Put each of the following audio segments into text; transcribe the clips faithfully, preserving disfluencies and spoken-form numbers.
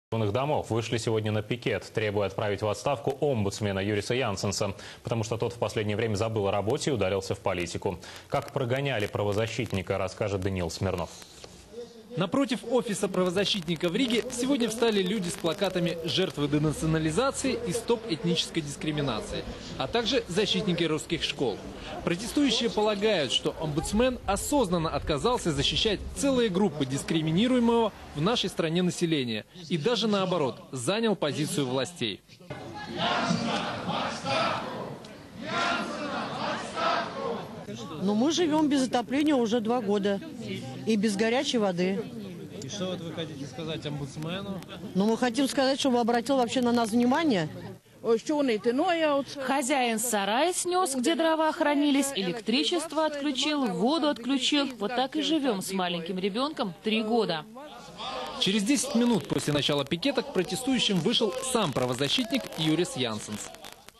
Домов вышли сегодня на пикет, требуя отправить в отставку омбудсмена Юриса Янсенса, потому что тот в последнее время забыл о работе и ударился в политику. Как прогоняли правозащитника, расскажет Даниил Смирнов. Напротив офиса правозащитника в Риге сегодня встали люди с плакатами «Жертвы денационализации» и «Стоп этнической дискриминации», а также защитники русских школ. Протестующие полагают, что омбудсмен осознанно отказался защищать целые группы дискриминируемого в нашей стране населения и даже наоборот занял позицию властей. Но мы живем без отопления уже два года и без горячей воды. И что вот вы хотите сказать омбудсмену? Но мы хотим сказать, чтобы обратил вообще на нас внимание. Хозяин сарая снес, где дрова хранились, электричество отключил, воду отключил. Вот так и живем с маленьким ребенком три года. Через десять минут после начала пикета к протестующим вышел сам правозащитник Юрис Янсенс.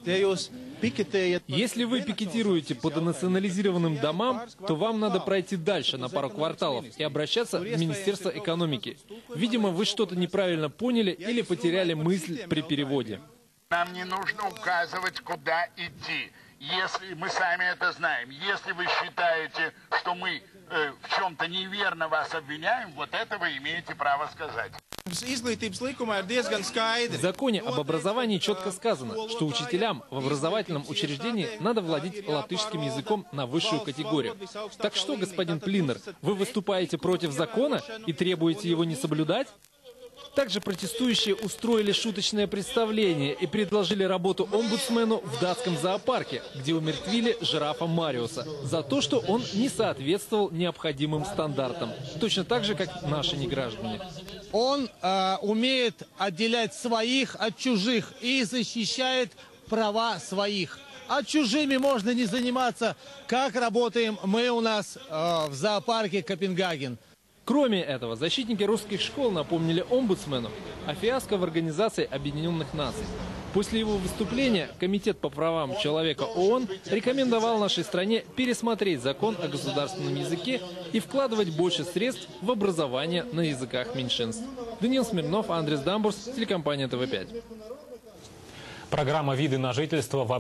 Если вы пикетируете по денационализированным домам, то вам надо пройти дальше на пару кварталов и обращаться в Министерство экономики. Видимо, вы что-то неправильно поняли или потеряли мысль при переводе. Нам не нужно указывать, куда идти. Если мы сами это знаем, если вы считаете, что мы э, в чем-то неверно вас обвиняем, вот это вы имеете право сказать. В законе об образовании четко сказано, что учителям в образовательном учреждении надо владеть латышским языком на высшую категорию. Так что, господин Плинер, вы выступаете против закона и требуете его не соблюдать? Также протестующие устроили шуточное представление и предложили работу омбудсмену в датском зоопарке, где умертвили жирафа Мариуса за то, что он не соответствовал необходимым стандартам, точно так же, как наши неграждане. Он э, умеет отделять своих от чужих и защищает права своих. А чужими можно не заниматься, как работаем мы у нас э, в зоопарке Копенгаген. Кроме этого, защитники русских школ напомнили омбудсмену о фиаско в Организации Объединенных Наций. После его выступления Комитет по правам человека ООН рекомендовал нашей стране пересмотреть закон о государственном языке и вкладывать больше средств в образование на языках меньшинств. Даниил Смирнов, Андрес Дамбурс, телекомпания тэ вэ пять. Программа «Виды на жительство» в